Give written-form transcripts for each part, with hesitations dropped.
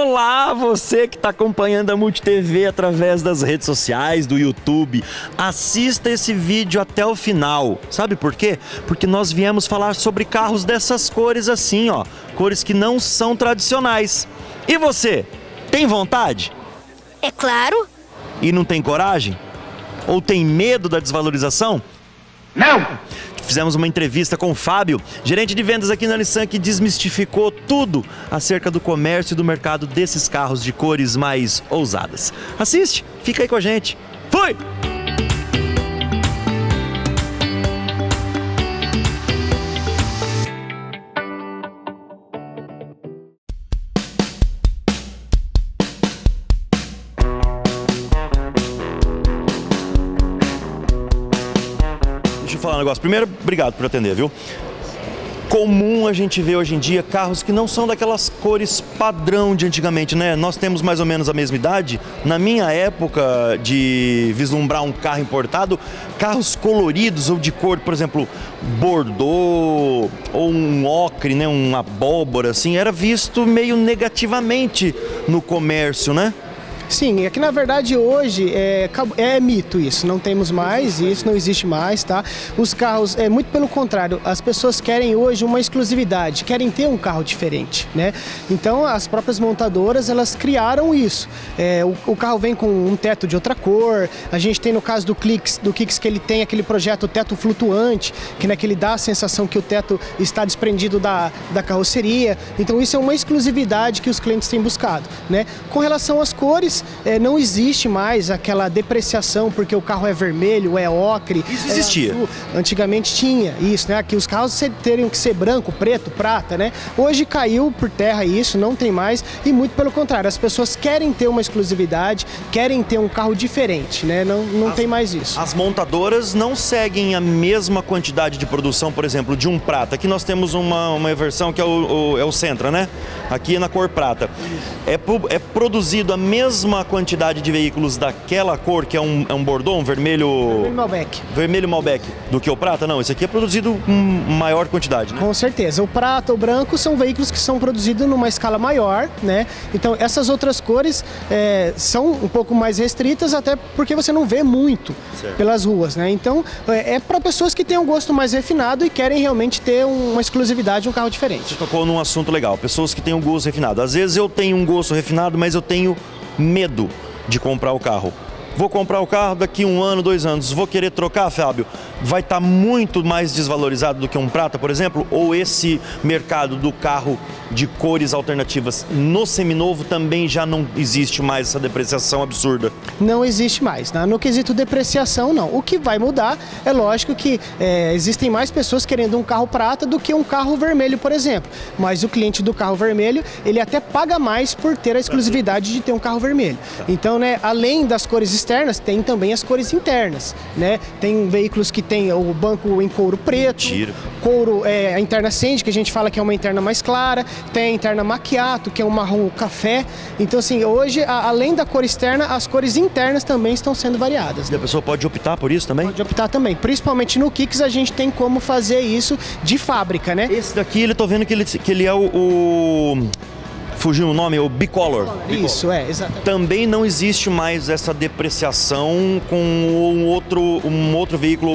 Olá, você que está acompanhando a MultiTV através das redes sociais, do YouTube. Assista esse vídeo até o final. Sabe por quê? Porque nós viemos falar sobre carros dessas cores assim, ó. Cores que não são tradicionais. E você, tem vontade? É claro. E não tem coragem? Ou tem medo da desvalorização? Não! Fizemos uma entrevista com o Fábio, gerente de vendas aqui na Nissan, que desmistificou tudo acerca do comércio e do mercado desses carros de cores mais ousadas. Assiste, fica aí com a gente. Fui! Deixa eu falar um negócio. Primeiro, obrigado por atender, viu? Comum a gente ver hoje em dia carros que não são daquelas cores padrão de antigamente, né? Nós temos mais ou menos a mesma idade. Na minha época de vislumbrar um carro importado, carros coloridos ou de cor, por exemplo, bordô ou um ocre, né? Uma abóbora, assim, era visto meio negativamente no comércio, né? Sim, é que na verdade hoje é mito isso, não temos mais, isso não existe mais, tá? Os carros, muito pelo contrário, as pessoas querem hoje uma exclusividade, querem ter um carro diferente, né? Então as próprias montadoras, elas criaram isso. O carro vem com um teto de outra cor, a gente tem no caso do Kicks que ele tem aquele projeto teto flutuante, que, né, que ele dá a sensação que o teto está desprendido da carroceria, então isso é uma exclusividade que os clientes têm buscado, né? Com relação às cores, não existe mais aquela depreciação porque o carro é vermelho, é ocre. Isso existia. Azul. Antigamente tinha isso, né? Que os carros teriam que ser branco, preto, prata, né? Hoje caiu por terra isso, não tem mais. E muito pelo contrário, as pessoas querem ter uma exclusividade, querem ter um carro diferente, né? Não tem mais isso. As montadoras não seguem a mesma quantidade de produção, por exemplo, de um prata. Aqui nós temos uma versão que é o Sentra, né? Aqui na cor prata. É produzido a mesma quantidade de veículos daquela cor, que é um bordô, um vermelho... Vermelho Malbec. Vermelho Malbec, do que o prata? Não, esse aqui é produzido com maior quantidade, né? Com certeza. O prata, o branco são veículos que são produzidos numa escala maior, né? Então essas outras cores são um pouco mais restritas, até porque você não vê muito pelas ruas, né? Então é para pessoas que têm um gosto mais refinado e querem realmente ter uma exclusividade, um carro diferente. Você tocou num assunto legal, pessoas que têm um gosto refinado. Às vezes eu tenho um gosto refinado, mas eu tenho medo de comprar o carro. Vou comprar o carro daqui 1 ano, 2 anos. Vou querer trocar, Fábio? Vai estar muito mais desvalorizado do que um prata, por exemplo? Ou esse mercado do carro de cores alternativas no seminovo também já não existe mais essa depreciação absurda? Não existe mais, né? No quesito depreciação, não. O que vai mudar é lógico que existem mais pessoas querendo um carro prata do que um carro vermelho, por exemplo. Mas o cliente do carro vermelho, ele até paga mais por ter a exclusividade de ter um carro vermelho. Então, né, além das cores externas, tem também as cores internas, né? Tem veículos que tem o banco em couro preto, couro, a interna sand, que a gente fala que é uma interna mais clara, tem a interna macchiato, que é um marrom café. Então, assim, hoje, além da cor externa, as cores internas também estão sendo variadas. E a pessoa pode optar por isso também? Pode optar também. Principalmente no Kicks, a gente tem como fazer isso de fábrica, né? Esse daqui, eu tô vendo que ele é fugiu o nome, o Bicolor. Isso, exatamente. Também não existe mais essa depreciação com um outro veículo,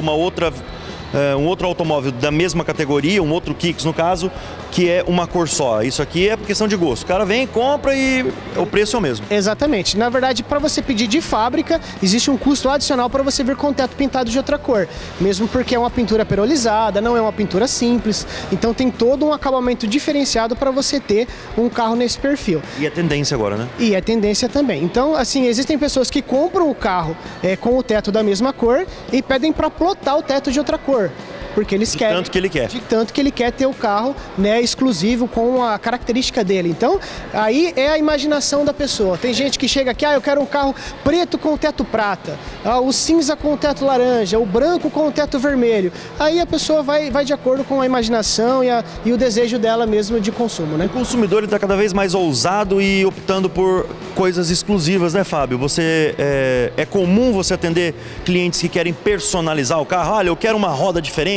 um outro automóvel da mesma categoria, um outro Kicks no caso, que é uma cor só. Isso aqui é questão de gosto. O cara vem, compra e o preço é o mesmo. Exatamente. Na verdade, para você pedir de fábrica, existe um custo adicional para você vir com o teto pintado de outra cor. Mesmo porque é uma pintura perolizada, não é uma pintura simples. Então tem todo um acabamento diferenciado para você ter um carro nesse perfil. E é tendência agora, né? E é tendência também. Então, assim, existem pessoas que compram o carro com o teto da mesma cor e pedem para plotar o teto de outra cor. Porque eles querem. De tanto que ele quer. De tanto que ele quer ter o carro, né, exclusivo com a característica dele. Então, aí é a imaginação da pessoa. Tem gente que chega aqui, eu quero um carro preto com teto prata, o cinza com teto laranja, o branco com teto vermelho. Aí a pessoa vai de acordo com a imaginação e o desejo dela mesmo de consumo, né? O consumidor está cada vez mais ousado e optando por coisas exclusivas, né, Fábio? É comum você atender clientes que querem personalizar o carro. Olha, eu quero uma roda diferente,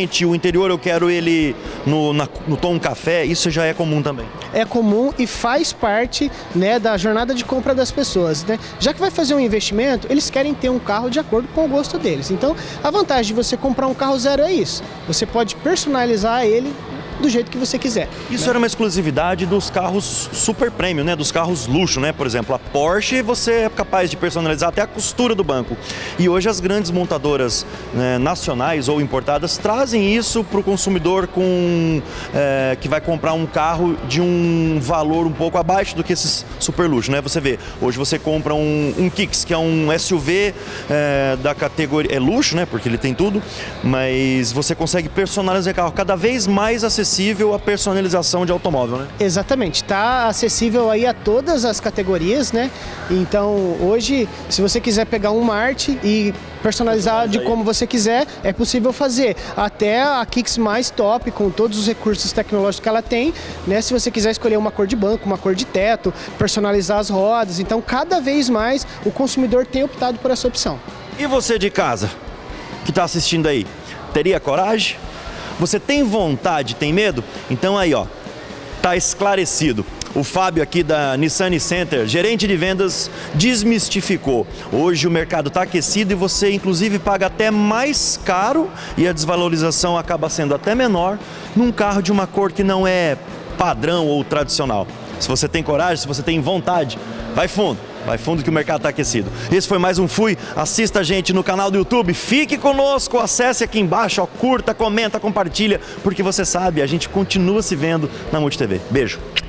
ambiente, o interior eu quero ele no tom café, isso já é comum também. É comum e faz parte, né, da jornada de compra das pessoas, né? Já que vai fazer um investimento, eles querem ter um carro de acordo com o gosto deles. Então, a vantagem de você comprar um carro zero é isso. Você pode personalizar ele do jeito que você quiser. Isso era uma exclusividade dos carros super premium, né? Dos carros luxo, né? Por exemplo, a Porsche, você é capaz de personalizar até a costura do banco. E hoje as grandes montadoras, né, nacionais ou importadas trazem isso para o consumidor que vai comprar um carro de um valor um pouco abaixo do que esses super luxo, né? Você vê, hoje você compra um Kicks, que é um SUV da categoria, é luxo, né? Porque ele tem tudo, mas você consegue personalizar o carro cada vez mais acessível a personalização de automóvel, né? Exatamente, está acessível aí a todas as categorias, né? Então, hoje, se você quiser pegar um Marte e personalizar de como você quiser, é possível fazer. Até a Kicks mais top, com todos os recursos tecnológicos que ela tem, né? Se você quiser escolher uma cor de banco, uma cor de teto, personalizar as rodas. Então, cada vez mais, o consumidor tem optado por essa opção. E você de casa, que está assistindo aí, teria coragem? Você tem vontade, tem medo? Então aí, ó, tá esclarecido. O Fábio aqui da Nissan Center, gerente de vendas, desmistificou. Hoje o mercado está aquecido e você inclusive paga até mais caro e a desvalorização acaba sendo até menor num carro de uma cor que não é padrão ou tradicional. Se você tem coragem, se você tem vontade, vai fundo. Vai fundo que o mercado está aquecido. Esse foi mais um Fui. Assista a gente no canal do YouTube. Fique conosco. Acesse aqui embaixo. Ó, curta, comenta, compartilha. Porque você sabe, a gente continua se vendo na Multi TV. Beijo.